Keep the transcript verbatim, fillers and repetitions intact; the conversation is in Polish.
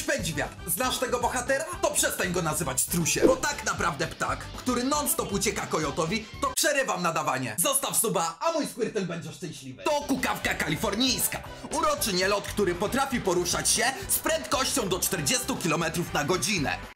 pędzi wiatr. Znasz tego bohatera? To przestań go nazywać strusiem. Bo tak naprawdę ptak, który non-stop ucieka kojotowi, to przerywam nadawanie. Zostaw suba, a mój Squirtle będzie szczęśliwy. To kukawka kalifornijska. Uroczy nielot, który potrafi poruszać się z prędkością do czterdziestu kilometrów na godzinę.